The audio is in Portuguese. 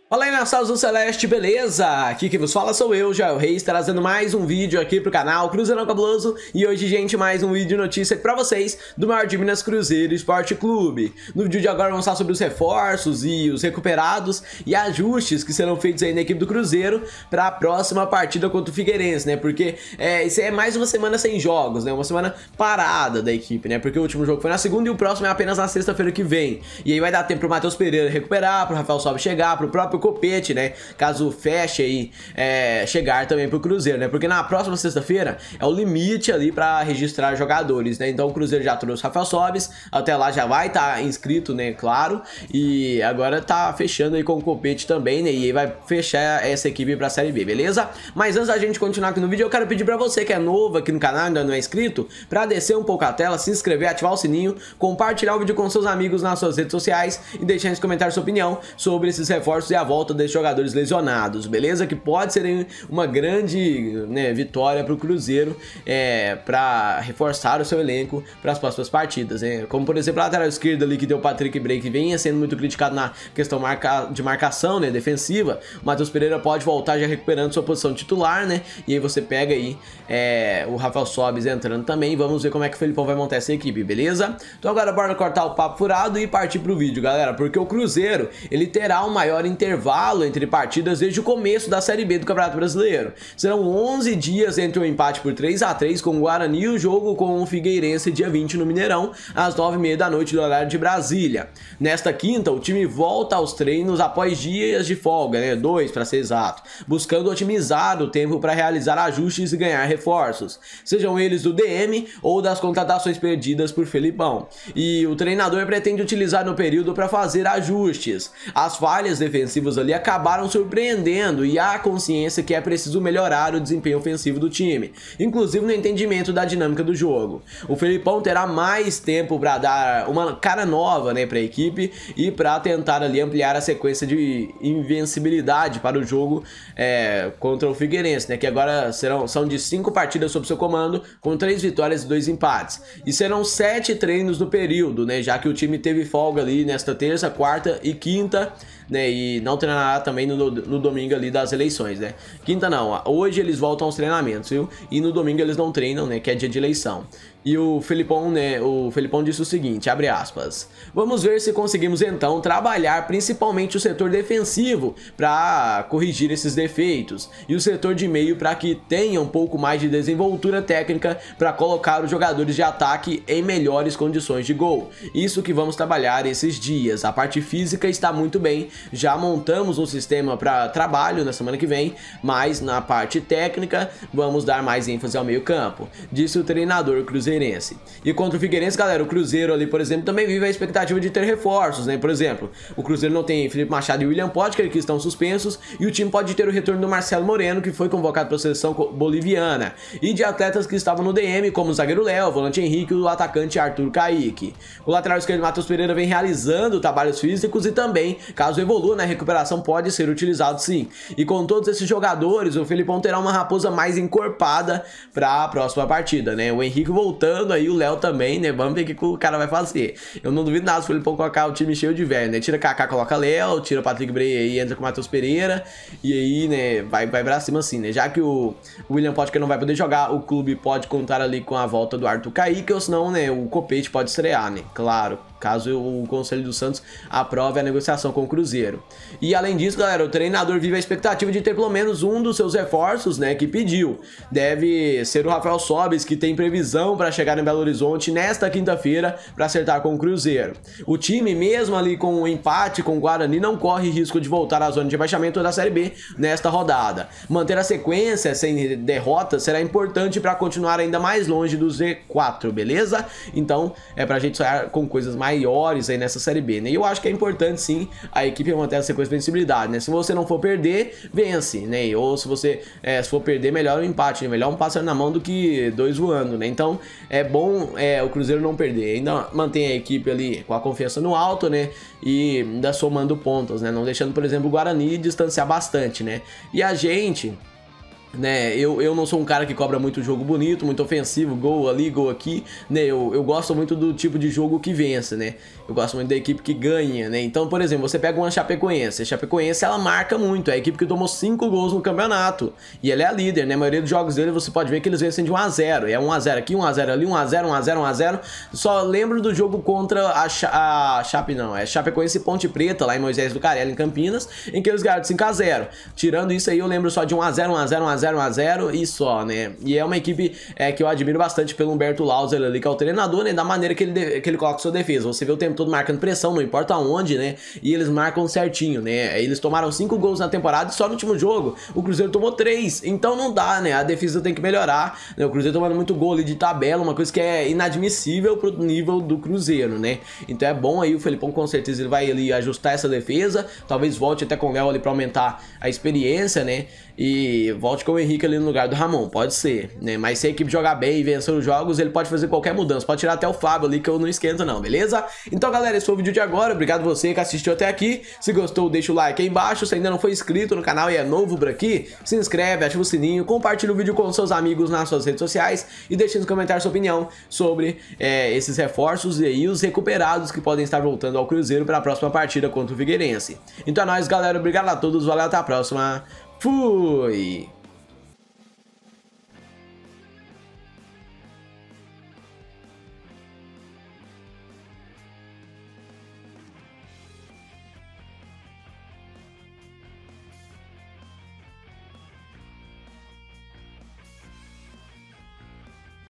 Fala aí, nação azul celeste, beleza? Aqui quem vos fala sou eu, Joel Reis, trazendo mais um vídeo aqui pro canal Cruzeirão Cabuloso. E hoje, gente, mais um vídeo de notícia pra vocês do maior de Minas, Cruzeiro Esporte Clube. No vídeo de agora vamos falar sobre os reforços e os recuperados e ajustes que serão feitos aí na equipe do Cruzeiro pra próxima partida contra o Figueirense, né? Porque isso aí é mais uma semana sem jogos, né? Uma semana parada da equipe, né? Porque o último jogo foi na segunda e o próximo é apenas na sexta-feira que vem. E aí vai dar tempo pro Matheus Pereira recuperar, pro Rafael Sobis chegar, pro próprio Copete, né, caso feche aí, chegar também pro Cruzeiro, né, porque na próxima sexta-feira é o limite ali pra registrar jogadores, né, então o Cruzeiro já trouxe o Rafael Sobis, até lá já vai estar inscrito, né, claro, e agora tá fechando aí com o Copete também, né, e aí vai fechar essa equipe pra Série B, beleza? Mas antes da gente continuar aqui no vídeo, eu quero pedir pra você que é novo aqui no canal, ainda não é inscrito, pra descer um pouco a tela, se inscrever, ativar o sininho, compartilhar o vídeo com seus amigos nas suas redes sociais e deixar nos comentários sua opinião sobre esses reforços e a volta desses jogadores lesionados, beleza? Que pode ser uma grande, né, vitória para o Cruzeiro, para reforçar o seu elenco para as próximas partidas, né? Como por exemplo a lateral esquerda ali que deu o Patrick Bray, que vinha sendo muito criticado na questão de marcação, né, defensiva. O Matheus Pereira pode voltar já recuperando sua posição titular, né? E aí você pega aí o Rafael Sobis entrando também. Vamos ver como é que o Felipão vai montar essa equipe, beleza? Então agora bora cortar o papo furado e partir pro vídeo, galera, porque o Cruzeiro ele terá um maior intervalo entre partidas desde o começo da Série B do Campeonato Brasileiro. Serão 11 dias entre o empate por 3-3 com o Guarani e o jogo com o Figueirense dia 20 no Mineirão, às 9h30 da noite do horário de Brasília. Nesta quinta, o time volta aos treinos após dias de folga, né, 2 para ser exato, buscando otimizar o tempo para realizar ajustes e ganhar reforços, sejam eles do DM ou das contratações perdidas por Felipão. E o treinador pretende utilizar no período para fazer ajustes. As falhas defensivas ali acabaram surpreendendo e há consciência que é preciso melhorar o desempenho ofensivo do time, inclusive no entendimento da dinâmica do jogo. O Felipão terá mais tempo para dar uma cara nova, né, para a equipe e para tentar ali ampliar a sequência de invencibilidade para o jogo contra o Figueirense, né, que agora são de 5 partidas sob seu comando, com 3 vitórias e 2 empates. E serão 7 treinos no período, né, já que o time teve folga ali nesta terça, quarta e quinta, né, e não treinará também no domingo ali das eleições, né? Quinta não, hoje eles voltam aos treinamentos, viu? E no domingo eles não treinam, né, que é dia de eleição. E o Felipão, né, disse o seguinte, abre aspas: vamos ver se conseguimos então trabalhar principalmente o setor defensivo para corrigir esses defeitos e o setor de meio para que tenha um pouco mais de desenvoltura técnica para colocar os jogadores de ataque em melhores condições de gol. Isso que vamos trabalhar esses dias. A parte física está muito bem, já montamos um sistema para trabalho na semana que vem, mas na parte técnica vamos dar mais ênfase ao meio campo, disse o treinador cruzeirense. E contra o Figueirense, galera, o Cruzeiro ali, por exemplo, também vive a expectativa de ter reforços, né? Por exemplo, o Cruzeiro não tem Felipe Machado e William Potker, que estão suspensos, e o time pode ter o retorno do Marcelo Moreno, que foi convocado para a seleção boliviana, e de atletas que estavam no DM, como o zagueiro Léo, o volante Henrique e o atacante Arthur Kaique. O lateral esquerdo Matheus Pereira vem realizando trabalhos físicos e também, caso evolua na recuperação, pode ser utilizado sim. E com todos esses jogadores, o Felipão terá uma raposa mais encorpada para a próxima partida, né? O Henrique voltando aí, o Léo também, né? Vamos ver o que o cara vai fazer. Eu não duvido nada se o Felipão colocar o time cheio de velho, né? Tira Kaká, coloca Léo, tira Patrick Bray aí, entra com o Matheus Pereira e aí, né, vai pra cima assim, né? Já que o William Potker não vai poder jogar, o clube pode contar ali com a volta do Arthur Kaique, ou senão, né, o Copete pode estrear, né? Claro, caso o Conselho do Santos aprove a negociação com o Cruzeiro. E além disso, galera, o treinador vive a expectativa de ter pelo menos um dos seus reforços, né, que pediu. Deve ser o Rafael Sobis, que tem previsão para chegar em Belo Horizonte nesta quinta-feira para acertar com o Cruzeiro. O time, mesmo ali com o empate com o Guarani, não corre risco de voltar à zona de rebaixamento da Série B nesta rodada. Manter a sequência sem derrotas será importante para continuar ainda mais longe do Z4, beleza? Então, é pra gente sonhar com coisas maiores aí nessa Série B, né? E eu acho que é importante sim a equipe manter a sequência de vencibilidade, né? Se você não for perder, vence, né? Ou se você se for perder, melhor um empate, né? Melhor um pássaro na mão do que 2 voando, né? Então é bom o Cruzeiro não perder, ainda mantém a equipe ali com a confiança no alto, né? E ainda somando pontos, né? Não deixando, por exemplo, o Guarani distanciar bastante, né? E a gente né, eu não sou um cara que cobra muito jogo bonito, muito ofensivo, gol ali, gol aqui, né, eu gosto muito do tipo de jogo que vence, né, eu gosto muito da equipe que ganha, né, então, por exemplo, você pega uma Chapecoense, a Chapecoense, ela marca muito, é a equipe que tomou 5 gols no campeonato, e ela é a líder, né, a maioria dos jogos dele você pode ver que eles vencem de 1 a 0, é 1 a 0 aqui, 1 a 0 ali, 1 a 0, 1 a 0, 1 a 0, só lembro do jogo contra a Chapecoense e Ponte Preta, lá em Moisés do Carelli, em Campinas, em que eles ganharam de 5 a 0, tirando isso aí eu lembro só de 1 a 0, 1 a 0, 1 a 0, 1 a 0 e só, né? E é uma equipe que eu admiro bastante pelo Humberto Lauser ali, que é o treinador, né? Da maneira que ele coloca sua defesa. Você vê o tempo todo marcando pressão, não importa onde, né? E eles marcam certinho, né? Eles tomaram 5 gols na temporada e só no último jogo o Cruzeiro tomou 3. Então não dá, né? A defesa tem que melhorar, né? O Cruzeiro tomando muito gol ali de tabela, uma coisa que é inadmissível pro nível do Cruzeiro, né? Então é bom aí, o Felipão com certeza ele vai ali ajustar essa defesa, talvez volte até com o Léo ali pra aumentar a experiência, né? E volte com o Henrique ali no lugar do Ramon, pode ser, né? Mas se a equipe jogar bem e vencer os jogos, ele pode fazer qualquer mudança, pode tirar até o Fábio ali que eu não esquento não, beleza? Então galera, esse foi o vídeo de agora, obrigado você que assistiu até aqui, se gostou deixa o like aí embaixo, se ainda não foi inscrito no canal e é novo por aqui, se inscreve, ativa o sininho, compartilha o vídeo com seus amigos nas suas redes sociais e deixe nos comentários sua opinião sobre esses reforços e aí os recuperados que podem estar voltando ao Cruzeiro para a próxima partida contra o Figueirense. Então é nóis galera, obrigado a todos, valeu, até a próxima, fui!